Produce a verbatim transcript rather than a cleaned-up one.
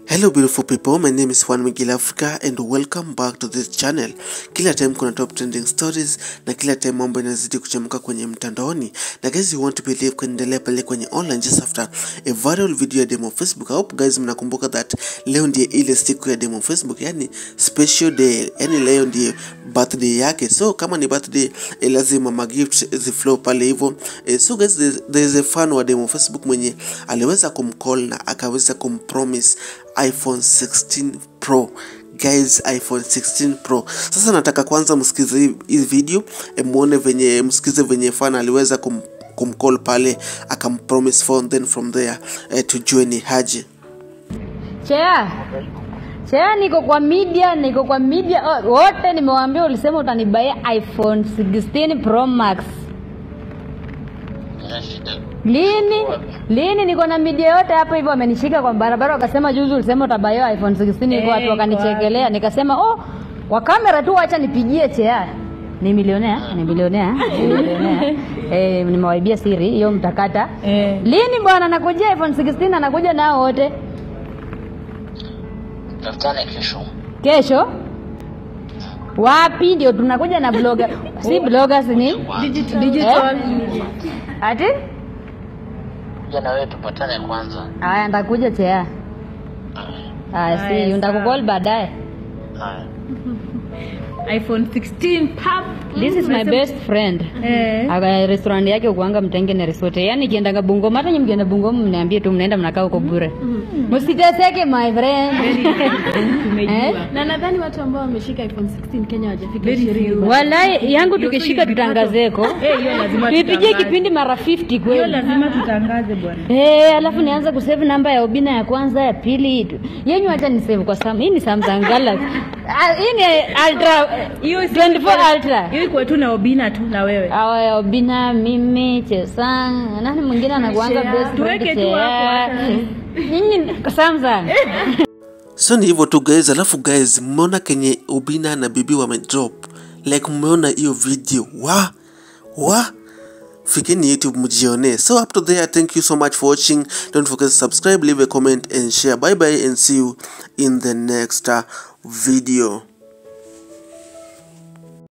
Hello beautiful people, my name is Juan Miguel Africa and welcome back to this channel. Kila time kuna top trending stories na kila time mambo yanazidi kuchemuka kwenye mtandaoni. Na guys, you want to believe kuendelea pale kwenye online just after a viral video ya demo Facebook. I hope guys mnakumbuka that leo ndiye ile siku ya demo Facebook, yani special day, yani leo ndiye birthday yake. So kama ni birthday eh, lazima ma gift ziflow pale hivyo. Eh, so guys, there, there is a fan wa demo Facebook mwenye aliweza kumcall na akaweza kumpromise iPhone sixteen Pro. Guys, iPhone sixteen Pro. Sasa nataka kwanza msikize hii video, e muone venye msikize venye fan aliweza kum, kumcall pale akampromise phone, then from there eh, tujue ni haje. Chea. Chea niko kwa media, niko kwa media wote nimewaambia ulisema utanibaia iPhone sixteen Pro Max. Lini? Lini niko na media yote hapo hivyo amenishika kwa barabara wakasema juzi ulisema utabaia iPhone sixteen iko watu wakanichekelea nikasema oh kwa kamera tu acha nipigie Chea. Ni milionea, ni milionea, ni milionea. Eh nimewaibia siri hiyo mtakata. Eh. Lini bwana anakuja iPhone sixteen anakuja nao wote? Tutafutane kesho. Kesho? Wapi ndio tunakuja na blogger? Si bloggers ni digital digital. Eh? Ati? Jana wewe tupatane kwanza. Haya ndakuja Chea. Haya si ndakukall baadaye. Haya. iPhone sixteen pap. This is my best friend. Eh. Aga restaurant yake ukuanga mtenge na resort. Yaani kienda Bungoma, hata nyinyi mkienda Bungoma mniambie tu mnaenda mnakaa huko bure. Msiteseke my friend. Eh? Na nadhani watu ambao wameshika iPhone sixteen Kenya hawajafika ishirini. Wallahi yangu tukishika tutangazeko. Eh hiyo lazima tutangaze. Kipindi mara fifty kweli. Hiyo lazima tutangaze bwana. Eh alafu nianza kusave namba ya Obinna ya kwanza ya pili. Yenyu acha ni save kwa Sam. Hii ni Samsung Galaxy. Hii ni Ultra hiyo twenty four Ultra. Hiyo iko tu na Obinna tu na wewe. Hawa ya Obinna, mimi, Chesang, nani mwingine anakuanga best. Tuweke tu hapo. Nini Samsung. So ni hivyo tu guys, alafu guys mmeona kenye Obinna na bibi wamedrop. Like mmeona hiyo video. Wa wa fikeni YouTube mjione. So up to there, thank you so much for watching. Don't forget to subscribe, leave a comment and share. Bye bye and see you in the next uh, video.